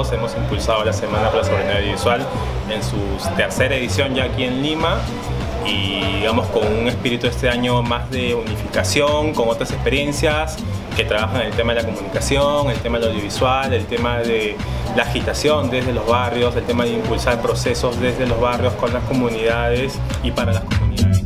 barrios. Hemos impulsado la Semana por la Soberanía Audiovisual en su tercera edición ya aquí en Lima, y digamos con un espíritu este año más de unificación con otras experiencias que trabajan el tema de la comunicación, el tema del audiovisual, el tema de la agitación desde los barrios, el tema de impulsar procesos desde los barrios con las comunidades y para las comunidades.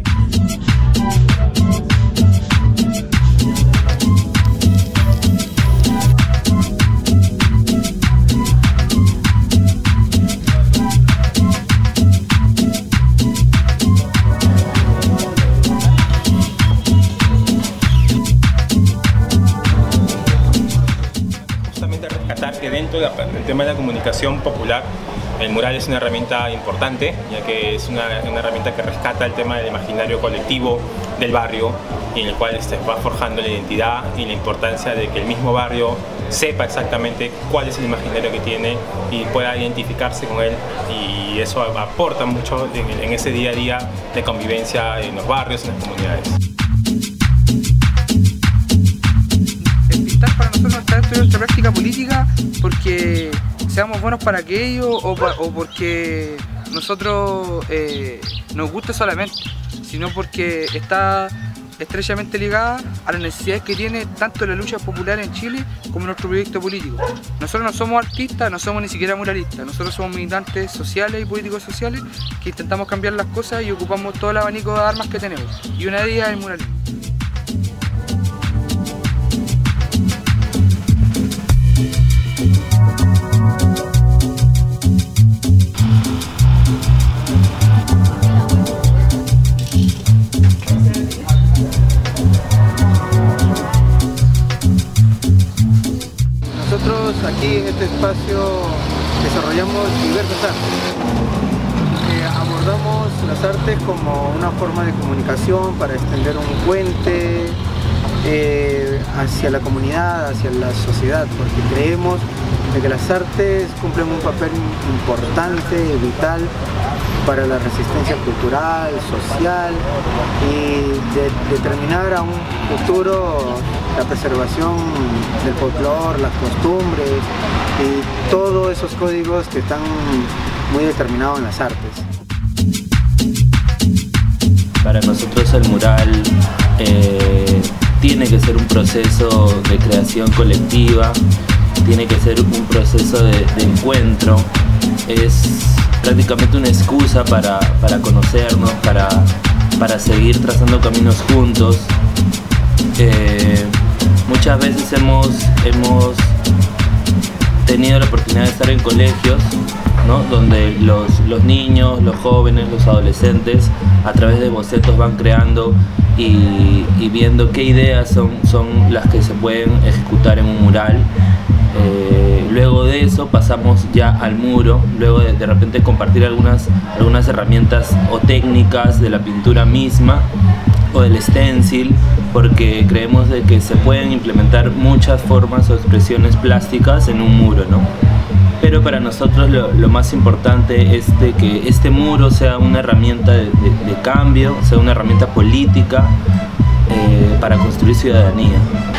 Que dentro del tema de la comunicación popular, el mural es una herramienta importante, ya que es una herramienta que rescata el tema del imaginario colectivo del barrio, y en el cual se va forjando la identidad y la importancia de que el mismo barrio sepa exactamente cuál es el imaginario que tiene y pueda identificarse con él, y eso aporta mucho en ese día a día de convivencia en los barrios, en las comunidades. Para nosotros no está dentro de nuestra práctica política porque seamos buenos para aquello o porque nosotros nos guste solamente, sino porque está estrechamente ligada a las necesidades que tiene tanto la lucha popular en Chile como nuestro proyecto político. Nosotros no somos artistas, no somos ni siquiera muralistas, nosotros somos militantes sociales y políticos sociales que intentamos cambiar las cosas y ocupamos todo el abanico de armas que tenemos, y una de ellas es el muralismo. Nosotros aquí en este espacio desarrollamos diversas artes. Abordamos las artes como una forma de comunicación para extender un puente hacia la comunidad, hacia la sociedad, porque creemos de que las artes cumplen un papel importante, vital para la resistencia cultural, social, y determinar a un futuro la preservación del folclore, las costumbres y todos esos códigos que están muy determinados en las artes. Para nosotros el mural tiene que ser un proceso de creación colectiva, tiene que ser un proceso de encuentro, es prácticamente una excusa para conocernos, para seguir trazando caminos juntos. Muchas veces hemos tenido la oportunidad de estar en colegios, ¿no?, donde los niños, los jóvenes, los adolescentes a través de bocetos van creando y viendo qué ideas son las que se pueden ejecutar en un mural. Luego de eso pasamos ya al muro, luego de repente compartir algunas herramientas o técnicas de la pintura misma o del stencil, porque creemos de que se pueden implementar muchas formas o expresiones plásticas en un muro, ¿no? Pero para nosotros lo más importante es de que este muro sea una herramienta de cambio, sea una herramienta política para construir ciudadanía.